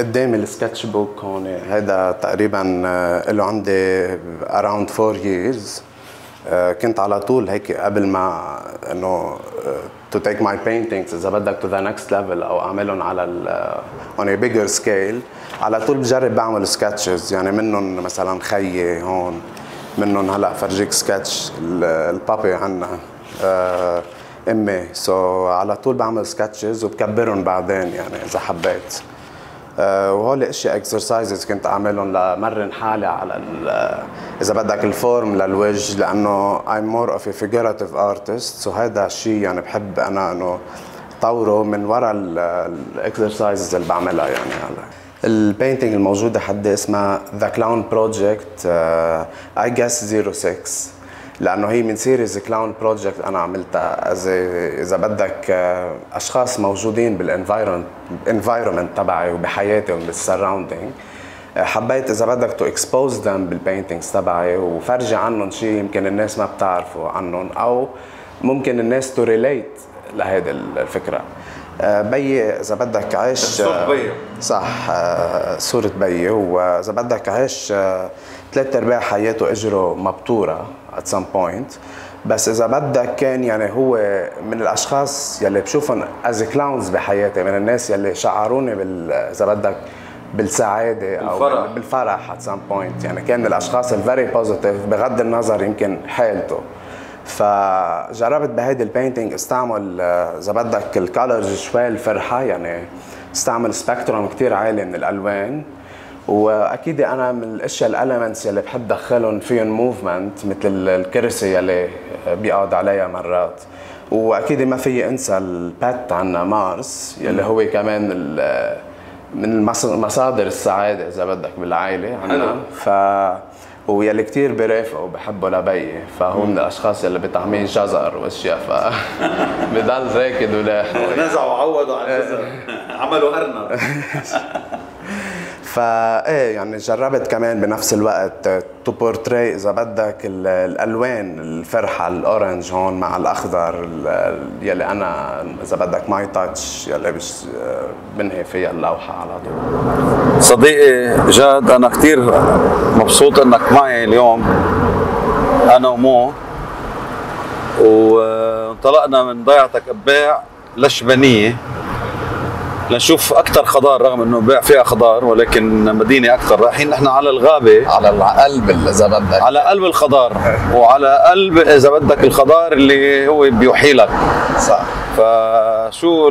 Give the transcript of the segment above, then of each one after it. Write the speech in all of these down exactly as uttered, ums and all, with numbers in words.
قدامي السكتش بوك هون، هذا تقريبا له عندي around four years. كنت على طول هيك قبل ما انه to take my paintings اذا بدك to the next level او اعملهم على ال on a bigger scale، على طول بجرب بعمل سكتشز، يعني منهم مثلا خيي هون، منهم هلا فرجيك سكتش البابي عنا امي، سو so على طول بعمل سكتشز وبكبرهم بعدين يعني اذا حبيت. أه وهول اشياء اكسرسايزز كنت اعملهم لمرن حالي على اذا بدك الفورم للوجه، لانه I'm more of a figurative artist، سو so هذا الشيء يعني بحب انا انه طوره من وراء الاكسرسايزز اللي بعملها. يعني هلا البينتينج الموجوده حدي اسمها ذا كلاون بروجكت اي جاس زيرو سكس، لانه هي من سيريز كلاون بروجكت انا عملتها اذا بدك اشخاص موجودين بالانفايرمنت تبعي وبحياتي وبالسراوندينج، حبيت اذا بدك تو اكسبوز ذم بالبينتينجز تبعي وفرجي عنهم شيء يمكن الناس ما بتعرفوا عنهم، او ممكن الناس تو ريليت لهيدي الفكره. بيي اذا بدك عايش صورة بيي صح، صورة بيي، واذا بدك عايش ثلاث ارباع حياته اجره مبتوره at some point، بس اذا بدك كان يعني هو من الاشخاص يلي بشوفهم از كلاونز بحياتي، من الناس يلي شعروني بال اذا بدك بالسعاده او بالفرح, بالفرح at some point، يعني كان من الاشخاص الفيري بوزيتيف بغض النظر يمكن حالته. فجربت بهيدي البينتينج استعمل اذا بدك الكالرز شوي الفرحه، يعني استعمل سبيكتروم كثير عالي من الالوان، واكيد انا من الاشياء الاليمنتس يلي بحب دخلهم فيهم موفمنت مثل الكرسي يلي بيقعد عليها مرات، واكيد ما في انسى البات عنا مارس يلي هو كمان من مصادر السعاده اذا بدك بالعائله عنا، ف ويلي كثير برافقه وبحبه لبيي، فهو من الاشخاص يلي بيطعمين جزر واشياء، ف بضل راكد ولاحق نزعوا وعوضوا على الجزر عملوا ارنب. فا ايه يعني جربت كمان بنفس الوقت تو بورتري اذا بدك الالوان الفرحه، الاورنج هون مع الاخضر يلي انا اذا بدك ماي تاتش يلي مش بنهي فيها اللوحه على طول. صديقي جاد، انا كثير مبسوط انك معي اليوم انا ومو، وانطلقنا من ضيعتك اباع لشبنيه لنشوف اكثر خضار، رغم انه بيع فيها خضار ولكن مدينه اكثر. رايحين نحن على الغابه، على قلب اذا بدك، على قلب الخضار وعلى قلب اذا بدك الخضار اللي هو بيوحي لك. صح. فشو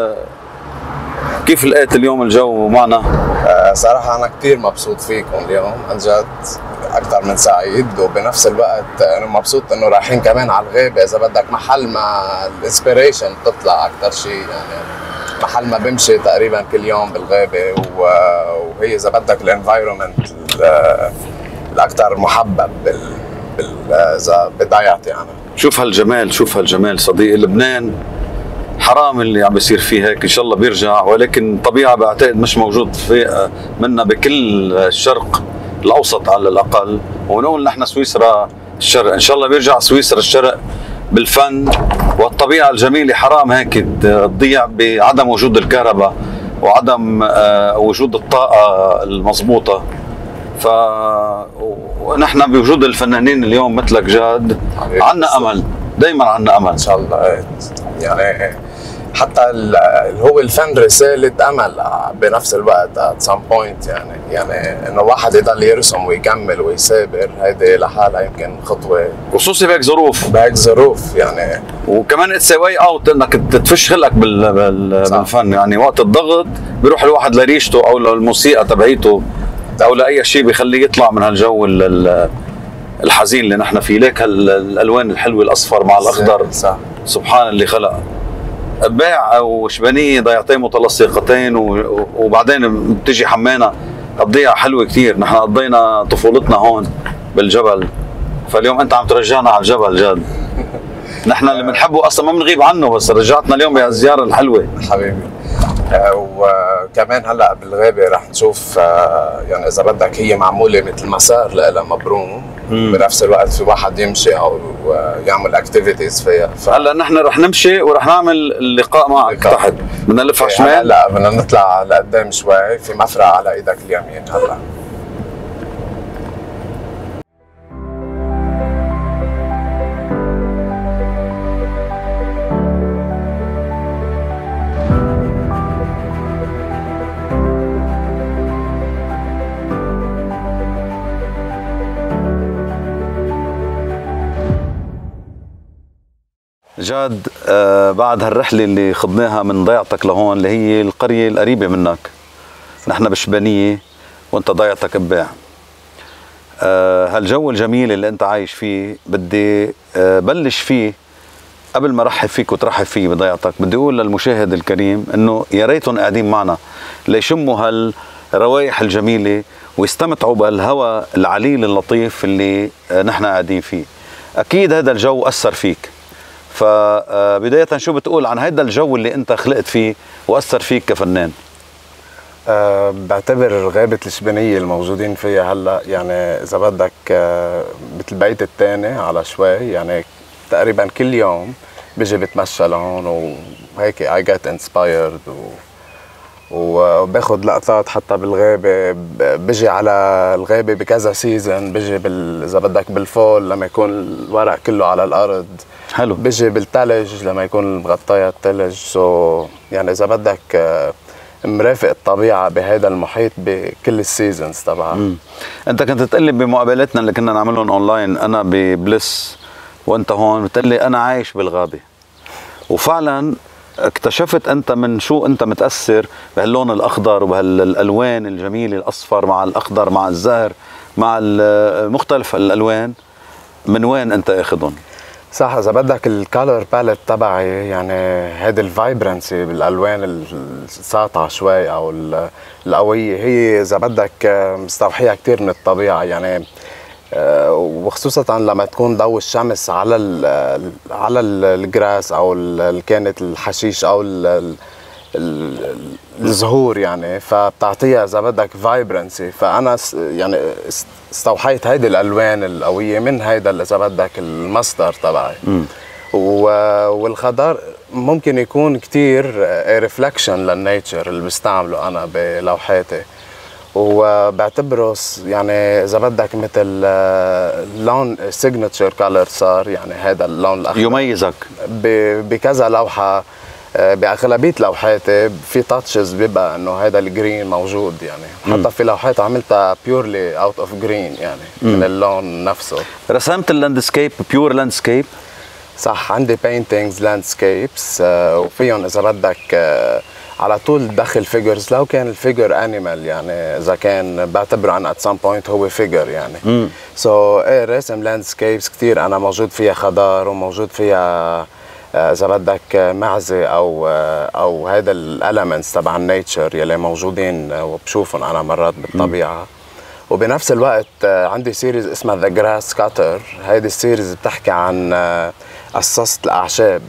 كيف لقيت اليوم الجو معنا؟ أه صراحه انا كثير مبسوط فيكم اليوم عن جد، اكثر من سعيد، وبنفس الوقت انا مبسوط انه رايحين كمان على الغابه اذا بدك، محل ما الانسبيريشن بتطلع اكثر شيء، يعني محل ما بمشي تقريبا كل يوم بالغابه، وهي اذا بدك الانفايرمنت الاكثر محبب بال بال اذا بضيعتي انا. شوف هالجمال، شوف هالجمال صديقي. لبنان حرام اللي عم بيصير فيه هيك، ان شاء الله بيرجع، ولكن طبيعه بعتقد مش موجود في منا بكل الشرق الاوسط على الاقل، ونقول نحن سويسرا الشرق، ان شاء الله بيرجع سويسرا الشرق بالفن والطبيعه الجميله. حرام هيك تضيع بعدم وجود الكهرباء وعدم وجود الطاقه المضبوطه. ف ونحن بوجود الفنانين اليوم مثلك جاد عنا امل، دائما عنا امل ان شاء الله. يعني حتى اللي هو الفن رساله امل بنفس الوقت at some point، يعني يعني انه واحد يضل يرسم ويكمل ويثابر، هيدي لحالها يمكن خطوه، خصوصي بهيك ظروف بهيك ظروف يعني. وكمان اتس واي اوت انك تفش خلقك بال... بال... بالفن، يعني وقت الضغط بيروح الواحد لريشته او للموسيقى تبعيته او لاي شيء بيخليه يطلع من هالجو الحزين اللي نحن فيه. ليك هالالوان الحلوه الاصفر مع الاخضر، صح. سبحان اللي خلق. باع وشبنيه ضيعتين متلصقتين، وبعدين بتجي حمانه تضيع حلوه كثير. نحن قضينا طفولتنا هون بالجبل، فاليوم انت عم ترجعنا على الجبل جد. نحن اللي بنحبه اصلا ما بنغيب عنه، بس رجعتنا اليوم بهالزياره الحلوه حبيبي. وكمان هلا بالغابه رح نشوف يعني اذا بدك هي معموله مثل مسار لها مبروم، بنفس الوقت في واحد يمشي او يعمل اكتيفيتيز فيها. ف... هلا نحن رح نمشي ورح نعمل اللقاء معك لقاء. تحت بدنا نلف على الشمال. لا بدنا نطلع لقدام شوي، في مفرق على ايدك اليمين. هلا جاد، آه بعد هالرحلة اللي خضناها من ضيعتك لهون اللي هي القرية القريبة منك، نحن بشبانية وانت ضيعتك بباع، آه هالجو الجميل اللي انت عايش فيه بدي آه بلش فيه. قبل ما رحب فيك وترحب فيه بضيعتك بدي اقول للمشاهد الكريم انه يا ريتهم قاعدين معنا ليشموا هالروائح الجميلة ويستمتعوا بهالهواء العليل اللطيف اللي آه نحن قاعدين فيه. اكيد هذا الجو اثر فيك، فبداية شو بتقول عن هيدا الجو اللي انت خلقت فيه واثر فيك كفنان؟ أه بعتبر غابة الشبانية الموجودين فيها هلا يعني اذا بدك أه مثل البيت الثاني على شوي، يعني تقريبا كل يوم بيجي بتمشى لهون وهيك I get inspired و وباخد لقطات حتى بالغابة. بيجي على الغابة بكذا سيزن، بيجي بال... اذا بدك بالفول لما يكون الورق كله على الارض. حلو. بيجي بالثلج لما يكون مغطية الثلج. سو يعني اذا بدك مرافق الطبيعة بهذا المحيط بكل السيزونز تبعها. انت كنت تقلي بمقابلاتنا اللي كنا نعملهم اونلاين، انا ببلس وانت هون، بتقلي انا عايش بالغابة، وفعلا اكتشفت انت من شو انت متاثر بهاللون الاخضر وبهالالوان الجميله، الاصفر مع الاخضر مع الزهر مع مختلف الالوان. من وين انت اخذهم؟ صح، اذا بدك الكالر باليت تبعي يعني هيدي الفايبرنسي بالالوان الساطعه شوي او القويه، هي اذا بدك مستوحيه كثير من الطبيعه يعني، وخصوصا لما تكون ضوء الشمس على ال على الجراس او ال كانت الحشيش او ال الزهور يعني، فبتعطيها اذا بدك فايبرنسي. فانا يعني استوحيت هيدي الالوان القويه من هيدا اذا بدك المصدر تبعي. والخضار ممكن يكون كتير ريفلكشن للنيتشر اللي بستعمله انا بلوحاتي، وبعتبره يعني اذا بدك مثل لون سيجنتشر كالر صار، يعني هذا اللون الاخضر يميزك بكذا لوحه. باغلبيه لوحاتي في تاتشز بيبقى انه هذا الجرين موجود يعني. م. حتى في لوحات عملتها بيورلي اوت اوف جرين يعني م. من اللون نفسه. رسمت اللاندسكيب بيور لاندسكيب؟ صح، عندي بينتينجز لاندسكيبس وفيهم اذا بدك على طول دخل فيجرز، لو كان الفيجر انيمال يعني، اذا كان بعتبره انا ات سام بوينت هو فيجر يعني. سو so, ايه راسم لاندسكيبس كثير انا، موجود فيها خضار وموجود فيها اذا بدك معزه او او هذا الاليمنتس تبع النيتشر يلي موجودين وبشوفهم انا مرات بالطبيعه. وبنفس الوقت عندي سيريز اسمها ذا جراس كاتر. هيدي السيريز بتحكي عن قصص الاعشاب،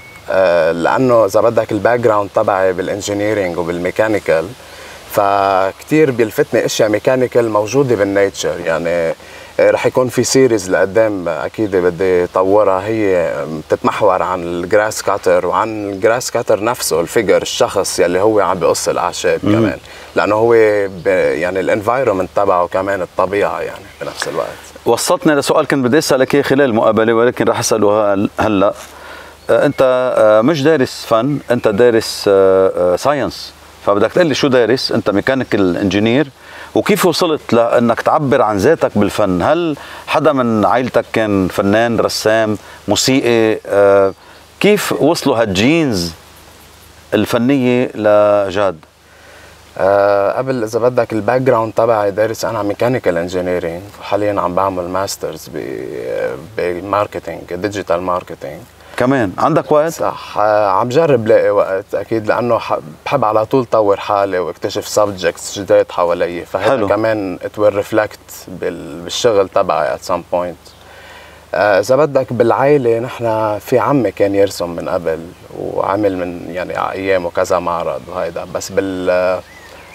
لانه اذا بدك الباك جراوند تبعي بالانجينيرينج وبالميكانيكال، فكتير بيلفتني اشياء ميكانيكال موجوده بالنيتشر يعني. رح يكون في سيريز لقدام اكيد بدي طورها، هي بتتمحور عن الجراس كاتر وعن الجراس كاتر نفسه، الفيجر الشخص يلي هو عم بيقص الاعشاب كمان، لانه هو يعني الانفايرمنت تبعه كمان الطبيعه يعني بنفس الوقت. وصلتني لسؤال كنت بدي اسالك اياه خلال المقابله، ولكن رح اساله هلا. انت مش دارس فن، انت دارس ساينس، فبدك تقول لي شو دارس؟ انت ميكانيكال انجينير، وكيف وصلت لانك تعبر عن ذاتك بالفن؟ هل حدا من عائلتك كان فنان، رسام، موسيقي؟ كيف وصلوا هالجينز الفنيه لجاد؟ أه قبل اذا بدك الباك جراوند تبعي دارس انا ميكانيكال انجينيرينج، وحاليا عم بعمل ماسترز بماركتينج، ديجيتال ماركتينج. كمان عندك وقت؟ صح، عم جرب لاقي وقت اكيد، لانه بحب على طول طور حالي واكتشف سبجكتس جداد حوالي، فهذا كمان ات ويل ريفلكت بالشغل تبعي ات سام بوينت. اذا بدك بالعائله نحن في عمي كان يرسم من قبل، وعمل من يعني ايامه كذا معرض وهيدا، بس بال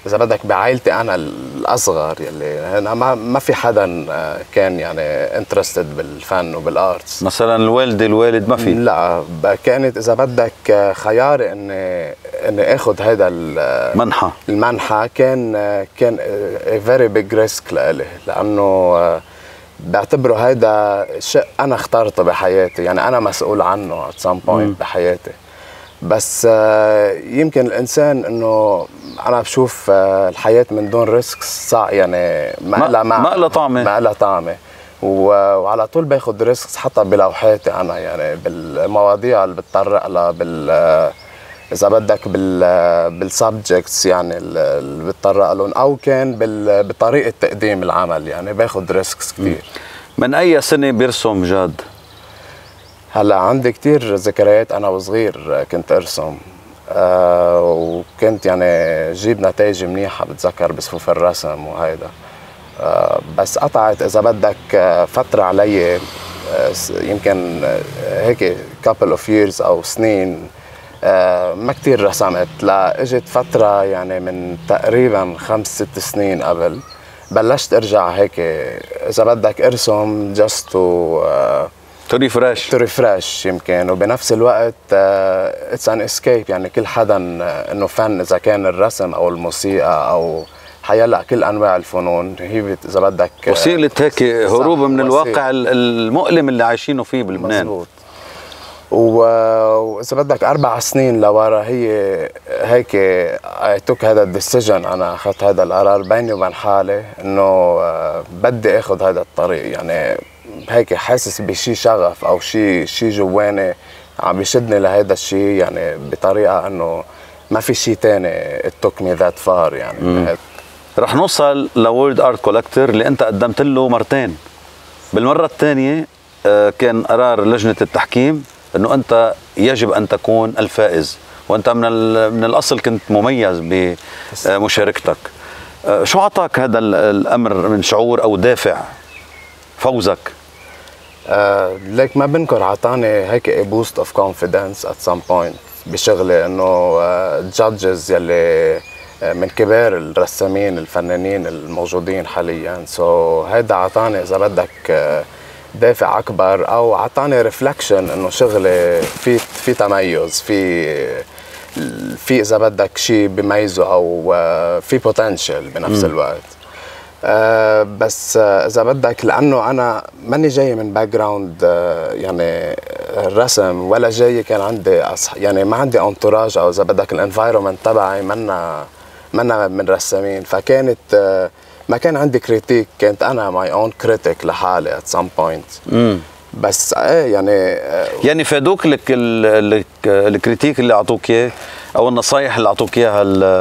اذا بدك بعائلتي انا الاصغر، يلي انا ما ما في حدا كان يعني انترستد بالفن وبالارتس. مثلا الوالده الوالد ما في؟ لا، كانت اذا بدك خياري اني اني اخذ هذا المنحه المنحه كان كان فيري بيج ريسك لإلي، لانه بعتبره هيدا شيء انا اخترته بحياتي، يعني انا مسؤول عنه at some point بحياتي. بس يمكن الانسان انه انا بشوف الحياه من دون ريسك صعب، يعني ما لها ما لها طعمه ما لها طعمه، وعلى طول باخذ ريسكس حتى بلوحاتي انا، يعني بالمواضيع اللي بتطرق لها، بال اذا بدك بال بالسبجكتس يعني اللي بتطرق لهم، او كان بطريقه تقديم العمل، يعني باخذ ريسكس كثير. من اي سنه بيرسم جاد؟ هلا عندي كثير ذكريات، انا وصغير كنت ارسم، آه وكنت يعني جيب نتائج منيحه بتذكر بصفوف الرسم وهيدا، آه بس قطعت اذا بدك فتره علي، آه يمكن هيك couple of years او سنين، آه ما كثير رسمت، لا اجت فتره يعني من تقريبا خمس ست سنين قبل بلشت ارجع هيك اذا بدك ارسم just to آه تو ريفرش تو ريفرش يمكن، وبنفس الوقت اتس ان اسكيب، يعني كل حدا انه فن اذا كان الرسم او الموسيقى او حيلا كل انواع الفنون هي اذا بدك وسيله هيك هروب من الواقع المؤلم اللي عايشينه فيه بلبنان. مزبوط. واذا بدك اربع سنين لورا هي هيك اي توك هذا الديسيجن، انا اخذت هذا القرار بيني وبين حالي انه بدي اخذ هذا الطريق، يعني هيك حاسس بشي شغف او شي شي جواني عم بيشدني لهيدا الشيء، يعني بطريقه انه ما في شيء ثاني اتوك مي ذات فار يعني. مم. رح نوصل لورلد ارت كولكتور اللي انت قدمت له مرتين. بالمره الثانيه كان قرار لجنه التحكيم انه انت يجب ان تكون الفائز، وانت من من الاصل كنت مميز بمشاركتك. شو اعطاك هذا الامر من شعور او دافع فوزك؟ آه ليك ما بنكر عطاني هيك بوست اوف كونفيدنس ات سم بوينت بشغلي، انه الجادجز uh, يلي uh, من كبار الرسامين الفنانين الموجودين حاليا، سو so, هيدا عطاني اذا بدك uh, دافع اكبر، او عطاني ريفلكشن انه شغلي في في تميز، في في اذا بدك شيء بيميزه، او uh, في بوتنشل بنفس م. الوقت. أه بس أه اذا بدك لانه انا ماني جاي من باك جراوند أه يعني الرسم، ولا جاي كان عندي أصح يعني ما عندي انتوراج، او اذا بدك الانفايرمنت تبعي منا منا من رسامين، فكانت أه ما كان عندي كريتيك، كانت انا ماي اون كريتيك لحالي ات سم بوينت. بس ايه يعني أه يعني فادوك لك الكريتيك اللي اعطوك اياه، او النصايح اللي اعطوك اياها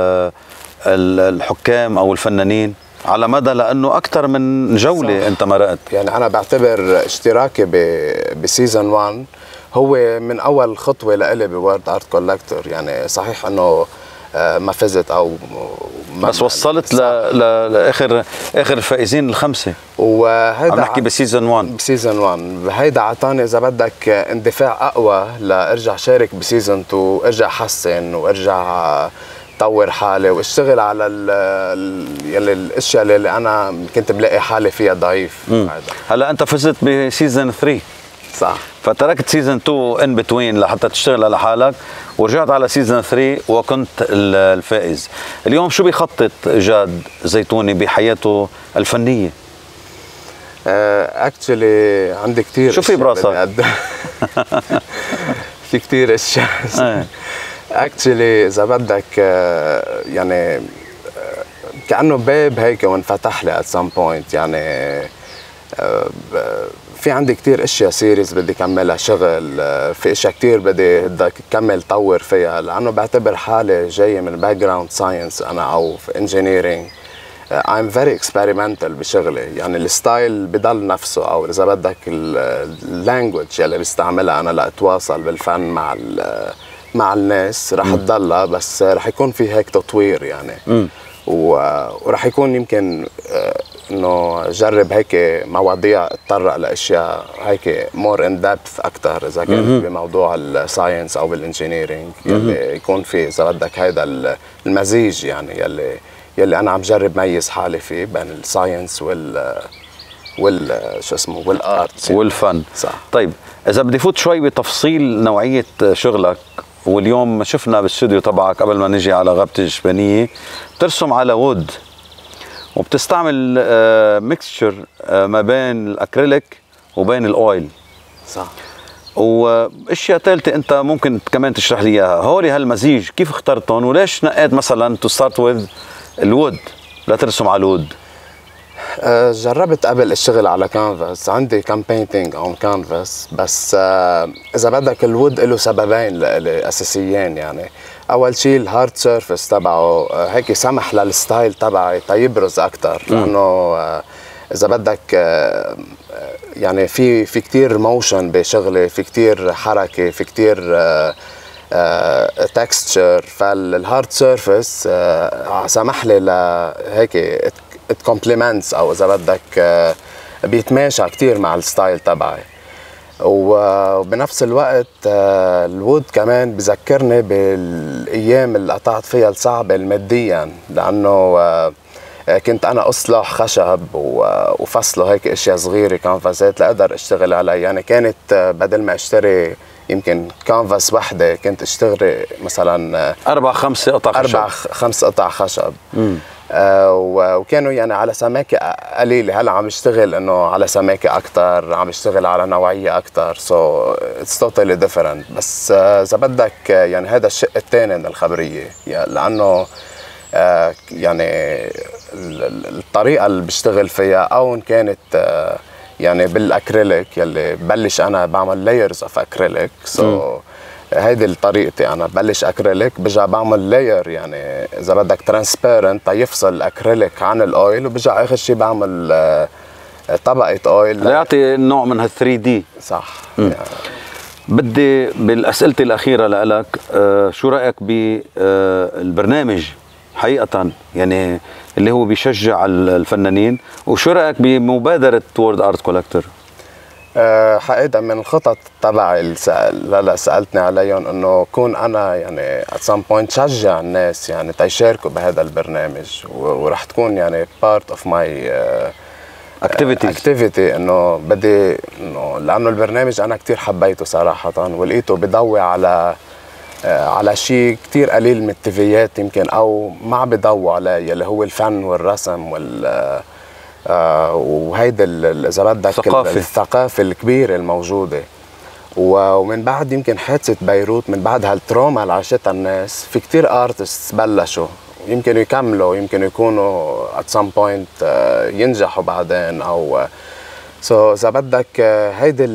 الحكام او الفنانين على مدى، لانه اكثر من جوله صح. انت مرقت، يعني انا بعتبر اشتراكي بسيزون واحد هو من اول خطوه لإلي بورد ارت كولكتور، يعني صحيح انه ما فزت او ما بس وصلت ل... ل... لاخر اخر الفائزين الخمسه، وهيدا عم نحكي بسيزون واحد. بسيزون واحد هيدا عطاني اذا بدك اندفاع اقوى لارجع شارك بسيزون اثنين، ارجع حسن وارجع طور حالي واشتغل على ال يلي الاشياء اللي انا كنت بلاقي حالي فيها ضعيف. هلا انت فزت بسيزون ثلاثة صح، فتركت سيزون اثنين ان بتوين لحتى تشتغل على حالك، ورجعت على سيزون ثلاثة وكنت الفائز. اليوم شو بيخطط جاد زيتوني بحياته الفنيه؟ اكشلي uh, عندي كثير. شو في براسك؟ في كثير اشياء اكشلي اذا بدك يعني كانه باب هيك وانفتح لي ات سم بوينت، يعني في عندي كثير اشياء سيريز بدي كملها شغل، في اشياء كثير بدي بدك كمل طور فيها، لانه بعتبر حالي جاي من باك جراوند ساينس انا او في انجينيرينج. I'm very experimental بشغلي، يعني الستايل بضل نفسه، او اذا بدك اللانجوج اللي بستعملها انا لاتواصل بالفن مع مع الناس رح تضلها، بس رح يكون في هيك تطوير يعني. م. ورح يكون يمكن انه جرب هيك مواضيع اتطرق لاشياء هيك مور ان ديبث اكثر، اذا كان بموضوع الساينس او بالانجينيرينج، يلي يكون في اذا بدك هيدا المزيج، يعني يلي يلي انا عم جرب ميز حالي فيه بين الساينس وال وال شو اسمه والارت والفن. صح. طيب اذا بدي فوت شوي بتفصيل نوعيه شغلك، واليوم شفنا بالاستوديو تبعك قبل ما نجي على غابه الجبانيه بترسم على وود، وبتستعمل ميكستشر ما بين الاكريليك وبين الاويل. صح. واشياء ثالثه انت ممكن كمان تشرح لي اياها، هولي هالمزيج كيف اخترتهم وليش نقيت مثلا تو ستارت وذ الوود لترسم على الوود؟ أه جربت قبل الشغل على كانفاس، عندي كم بينتينج اون كانفاس، بس أه اذا بدك الوود له سببين لإلي اساسيين. يعني اول شيء الهارد سيرفيس تبعه أه هيك سمح للستايل تبعي تيبرز اكثر، لانه أه اذا بدك أه يعني في في كثير موشن بشغلي، في كثير حركه، في كثير أه تكستشر، فالهارد سيرفيس أه سمح لي لهيك ات كومبليمنتس، او اذا بدك بيتماشى كثير مع الستايل تبعي. وبنفس الوقت الوود كمان بذكرني بالايام اللي قطعت فيها الصعبه ماديا، لانه كنت انا اصلح خشب وفصله هيك اشياء صغيره كانفاسات لاقدر اشتغل عليها. يعني كانت بدل ما اشتري يمكن كانفاس وحده كنت اشتغل مثلا اربع خمس قطع خشب، اربع خمس قطع خشب. امم آه وكانوا يعني على سماكه قليله. هلا عم اشتغل انه على سماكه اكثر، عم اشتغل على نوعيه اكثر، سو اتس توتالي ديفرنت. بس اذا uh, بدك يعني هذا الشق الثاني من الخبريه، يعني لانه uh, يعني الطريقه اللي بشتغل فيها، او ان كانت uh, يعني بالاكريليك يلي ببلش انا بعمل لايرز اوف اكريليك، سو هيدي طريقتي. انا ببلش اكريليك برجع بعمل لاير، يعني اذا بدك ترانسبيرنت تيفصل الاكريليك عن الاويل، وبرجع اخر شيء بعمل طبقه اويل ليعطي نوع من هال ثري دي. صح. يعني بدي بالاسئله الاخيره لك، آه شو رايك بالبرنامج حقيقه، يعني اللي هو بيشجع الفنانين، وشو رايك بمبادره وورد ارت كولكتور؟ أه حقيقة من الخطط تبعي اللي هلا سألتني عليهم انه كون انا يعني at some point شجع الناس يعني تيشاركوا بهذا البرنامج، ورح تكون يعني part of my uh, activities activity انه بدي انه لانه البرنامج انا كثير حبيته صراحة، ولقيته بضوي على uh, على شيء كثير قليل من التيفيات يمكن، او ما بضوي عليه، اللي هو الفن والرسم وال uh, آه وهيدا اذا بدك الثقافه الثقافه الكبيره الموجوده. ومن بعد يمكن حادثه بيروت، من بعد هالتروما اللي عاشتها الناس، في كثير ارتست بلشوا يمكن يكملوا، يمكن يكونوا at some point آه ينجحوا بعدين، او سو so اذا بدك هيدي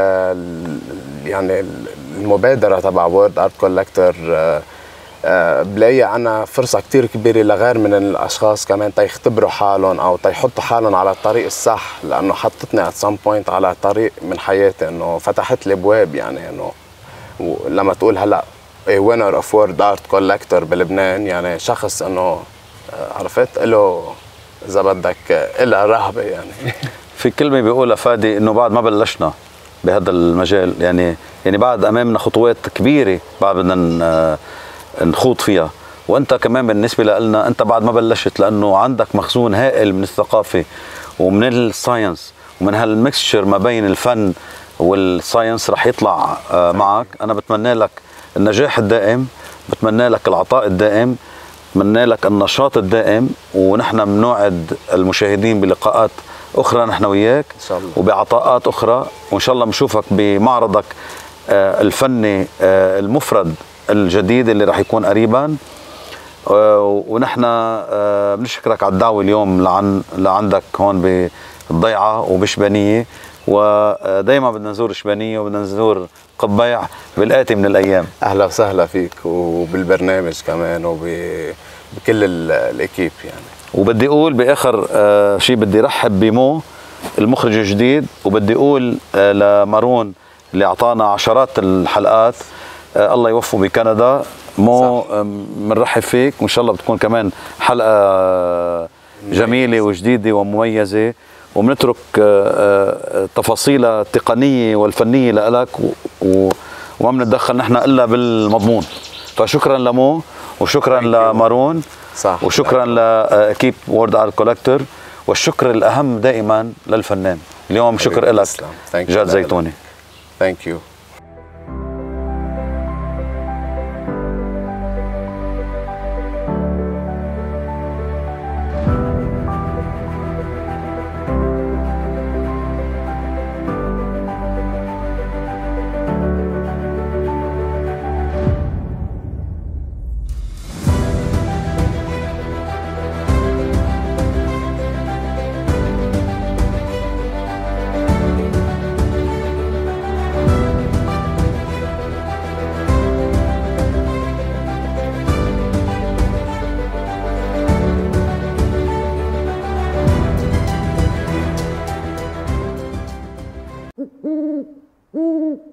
يعني المبادره تبع وورد ارت كولكتور أه بلاقي أنا فرصة كتير كبيرة لغير من الأشخاص كمان تيختبروا حالهم أو تيحطوا حالهم على الطريق الصح، لأنه حطتني at some point على طريق من حياتي، إنه فتحت لي أبواب. يعني إنه لما تقول هلا a winner of world art collector بلبنان، يعني شخص إنه عرفت له إذا بدك إلها رهبة. يعني في كلمة بيقولها فادي إنه بعد ما بلشنا بهذا المجال، يعني يعني بعد أمامنا خطوات كبيرة بعد بدنا نخوض فيها، وانت كمان بالنسبه لنا انت بعد ما بلشت، لانه عندك مخزون هائل من الثقافه ومن الساينس ومن هالميكستشر ما بين الفن والساينس رح يطلع معك. انا بتمنى لك النجاح الدائم، بتمنى لك العطاء الدائم، بتمنى لك النشاط الدائم، ونحن بنوعد المشاهدين بلقاءات اخرى نحن وياك ان شاء الله، وبعطاءات اخرى، وان شاء الله بنشوفك بمعرضك الفني المفرد الجديد اللي راح يكون قريبا. ونحن بنشكرك على الدعوه اليوم لعن لعندك هون بالضيعه وبشبانيه، ودائما بدنا نزور شبانيه وبدنا نزور قبيع بالآتي من الايام. اهلا وسهلا فيك وبالبرنامج كمان وبكل الاكيب. يعني وبدي اقول باخر شيء بدي رحب بمو المخرج الجديد، وبدي اقول لمارون اللي اعطانا عشرات الحلقات، الله يوفقه بكندا. مو بنرحب فيك، وان شاء الله بتكون كمان حلقه جميله وجديده ومميزه، وبنترك التفاصيل التقنيه والفنيه لك، وما بنتدخل نحن الا بالمضمون. فشكرا لمو وشكرا لمارون، صح. وشكرا لكيب وورد ارت كولكتور، والشكر الاهم دائما للفنان. اليوم شكر لك جاد زيتوني. ثانك يو. Mm-hmm.